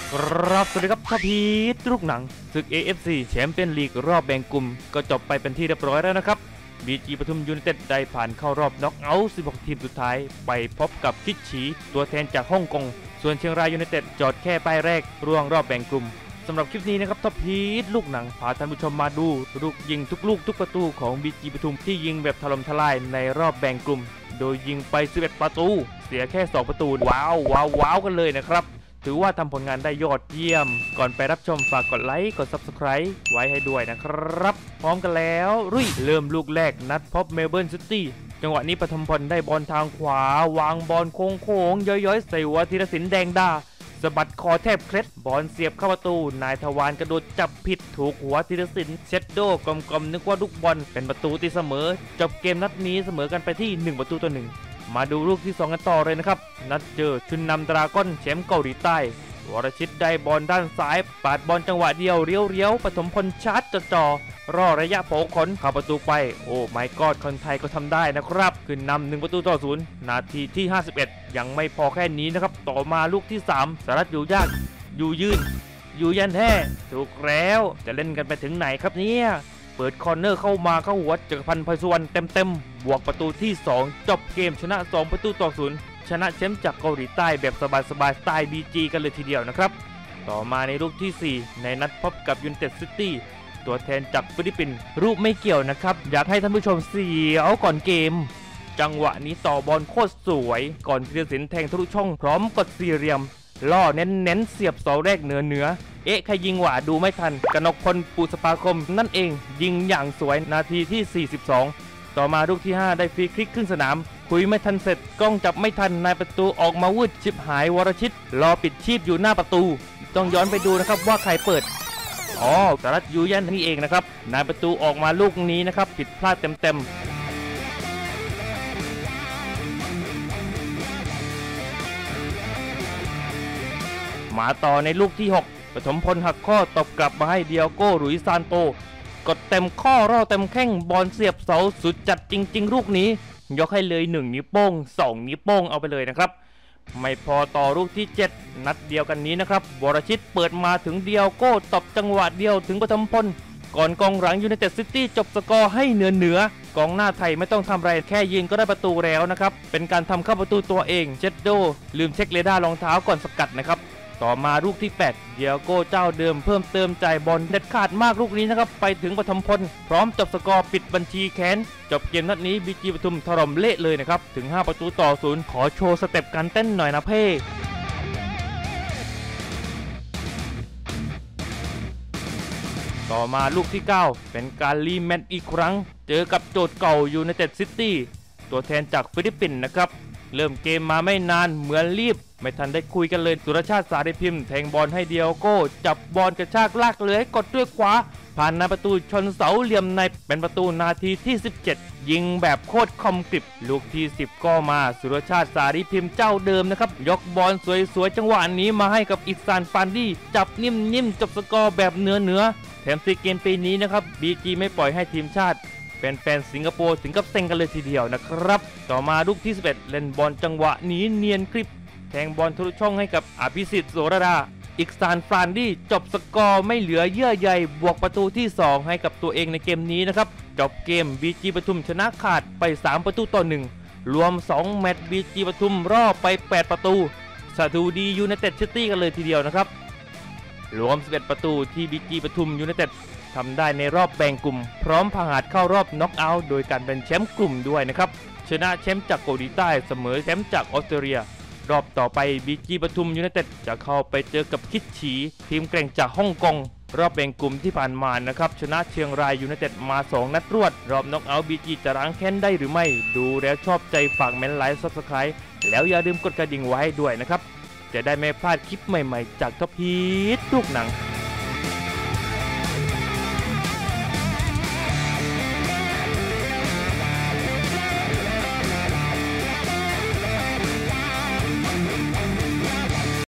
ครับสวัสดีครับทัพพีทลูกหนังศึก AFC แชมเปี้ยนลีกรอบแบ่งกลุ่มก็จบไปเป็นที่เรียบร้อยแล้วนะครับ BG ปทุมยูไนเต็ดได้ผ่านเข้ารอบน็อกเอาท์ 16 ทีมสุดท้ายไปพบกับคิดฉีตัวแทนจากฮ่องกงส่วนเชียงรายยูไนเต็ดจอดแค่ป้ายแรกร่วงรอบแบ่งกลุ่มสำหรับคลิปนี้นะครับทัพพีทลูกหนังพาท่านผู้ชมมาดูลูกยิงทุกลูกทุกประตูของ BG ปทุมที่ยิงแบบถล่มทลายในรอบแบ่งกลุ่มโดยยิงไป 11 ประตูเสียแค่ 2 ประตูว้าวกันเลยนะครับถือว่าทำผลงานได้ยอดเยี่ยมก่อนไปรับชมฝากกดไลค์กด Subscribe ไว้ให้ด้วยนะครับพร้อมกันแล้วรุ่ยเริ่มลูกแรกนัดพบเมลเบิร์นซิตี้จังหวะนี้ปฐมพลได้บอลทางขวาวางบอลโค้งย้อยใส่หัวธีรศิลป์แดงดาสะบัดคอแทบเคล็ดบอลเสียบเข้าประตูนายทวารกระโดดจับผิดถูกหัวธีรศิลป์เช็ดโดกลมนึกว่าลูกบอลเป็นประตูตีเสมอจบเกมนัดนี้เสมอกันไปที่1 ประตูต่อ 1มาดูลูกที่2กันต่อเลยนะครับนัดเจอชุนนำดราก้อนแชมป์เกาหลีใต้วรชิตได้บอลด้านซ้ายปาดบอลจังหวะเดียวเลี้ยวปฐมพลชาร์จจ่อรอระยะโผขนเข้าประตูไปโอ้ไม่กอดคนไทยก็ทำได้นะครับขึ้นนำ1 ประตูต่อ 0นาทีที่51ยังไม่พอแค่นี้นะครับต่อมาลูกที่3สารัตอยู่ยากอยู่ยืนอยู่ยันแท้ถูกแล้วจะเล่นกันไปถึงไหนครับเนี่ยเปิดคอร์เนอร์เข้ามาเข้าหัวจักรพันธ์ไพศวรรณเต็มบวกประตูที่2จบเกมชนะ2 ประตูต่อ 0ชนะแชมป์จากเกาหลีใต้แบบสบายสไตล์ BG กันเลยทีเดียวนะครับต่อมาในลูกที่4ในนัดพบกับยูไนเต็ดซิตี้ตัวแทนจากฟิลิปปินส์รูปไม่เกี่ยวนะครับอยากให้ท่านผู้ชมเสียวก่อนเกมจังหวะนี้ต่อบอลโคตรสวยก่อนธีรศิลป์แทงทะลุช่องพร้อมกดสี่เหลี่ยมล่อเน้นเสียบเสาแรกเหนือใครยิงหว่าดูไม่ทันกนกพลปุสปาคมนั่นเองยิงอย่างสวยนาทีที่42ต่อมาลูกที่5ได้ฟรีคลิกครึ่งสนามคุยไม่ทันเสร็จกล้องจับไม่ทันนายประตูออกมาวืดชิบหายวรชิตรอปิดชีพอยู่หน้าประตูต้องย้อนไปดูนะครับว่าใครเปิดสารัตยูยันนี่เองนะครับนายประตูออกมาลูกนี้นะครับผิดพลาดเต็มมาต่อในลูกที่6ปฐมพลหักข้อตบกลับมาให้เดียโก้หลุยซานโตกดเต็มข้อร่อเต็มแข้งบอลเสียบเสาสุดจัดจริงๆลูกนี้ยกให้เลย1 นิ้วโป้ง2 นิ้วโป้งเอาไปเลยนะครับไม่พอต่อลูกที่7นัดเดียวกันนี้นะครับวรชิตเปิดมาถึงเดียโก้ตบจังหวะเดียวถึงปฐมพลก่อนกองหลังยูไนเต็ดซิตี้จบสกอร์ให้เหนือกองหน้าไทยไม่ต้องทำอะไรแค่ยิงก็ได้ประตูแล้วนะครับเป็นการทำเข้าประตูตัวเองเจ็ดโดลืมเช็คเรดาร์รองเท้าก่อนสกัดนะครับต่อมาลูกที่8เดียโก้เจ้าเดิมเพิ่มเติมจ่ายบอลเด็ดขาดมากลูกนี้นะครับไปถึงปฐมพลพร้อมจบสกอร์ปิดบัญชีแค้นจบเกมนัดนี้บีจีปทุมถล่มเละเลยนะครับถึง5 ประตูต่อ 0ขอโชว์สเต็ปการเต้นหน่อยนะเพ่ต่อมาลูกที่9เป็นการรีแมตช์อีกครั้งเจอกับโจทย์เก่ายูไนเต็ดซิตี้ตัวแทนจากฟิลิปปินส์นะครับเริ่มเกมมาไม่นานเหมือนรีบไม่ทันได้คุยกันเลยสุรชาติสาริพิมพ์แทงบอลให้เดียโก้จับบอลกระชากลากเลยกดด้วยขวาผ่านหน้าประตูชนเสาเหลี่ยมในเป็นประตูนาทีที่17ยิงแบบโคตรคมกริบลูกที่10ก็มาสุรชาติสาริพิมพ์เจ้าเดิมนะครับยกบอลสวยๆจังหวะนี้มาให้กับอิกซานฟานดี้จับนิ่มจบสกอร์แบบเนื้อแถมซีเกมปีนี้นะครับ BG ไม่ปล่อยให้ทีมชาติแฟนสิงคโปร์ถึงกับเซ็งกันเลยทีเดียวนะครับต่อมาลูกที่11เล่นบอลจังหวะนี้เนียนกริบแทงบอลทะลุช่องให้กับอภิสิทธิ์โสรดาอิกซานฟรานดี้จบสกอร์ไม่เหลือเยื่อใยบวกประตูที่2ให้กับตัวเองในเกมนี้นะครับจบเกม BG ปทุมชนะขาดไป3 ประตูต่อ 1รวม2 แมตช์ BG ปทุมรอบไป8 ประตูสะดุดียูไนเต็ดซิตี้กันเลยทีเดียวนะครับรวม11 ประตูที่ BG ปทุมยูไนเต็ดทำได้ในรอบแบ่งกลุ่มพร้อมผ่านเข้ารอบน็อกเอาท์โดยการเป็นแชมป์กลุ่มด้วยนะครับชนะแชมป์จากเกาหลีใต้เสมอแชมป์จากออสเตรเลียรอบต่อไป BG ปทุมยูไนเต็ดจะเข้าไปเจอกับคิดฉีทีมแกร่งจากฮ่องกงรอบแบ่งกลุ่มที่ผ่านมานะครับชนะเชียงรายยูไนเต็ดมา2 นัดรวดรอบน็อกเอาท์ BG จะล้างแค้นได้หรือไม่ดูแล้วชอบใจฝากเมนไลค์ Subscribe แล้วอย่าลืมกดกระดิ่งไว้ด้วยนะครับจะได้ไม่พลาดคลิปใหม่ๆจากท็อปฮีทลูกหนัง